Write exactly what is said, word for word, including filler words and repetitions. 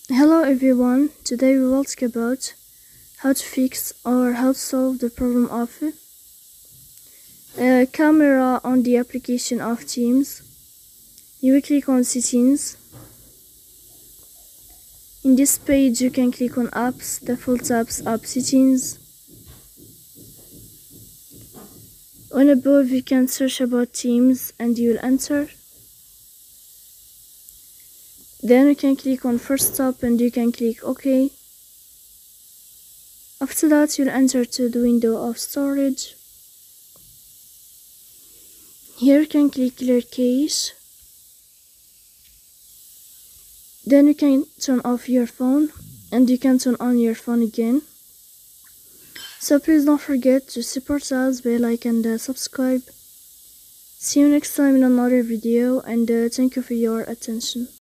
Hello everyone, today we will talk about how to fix or how to solve the problem of a camera on the application of Teams. You will click on settings. In this page you can click on apps, default apps, app settings. On above you can search about Teams and you will enter. Then you can click on first stop and you can click OK. After that you'll enter to the window of storage. Here you can click clear cache. Then you can turn off your phone and you can turn on your phone again. So please don't forget to support us by like and uh, subscribe. See you next time in another video, and uh, thank you for your attention.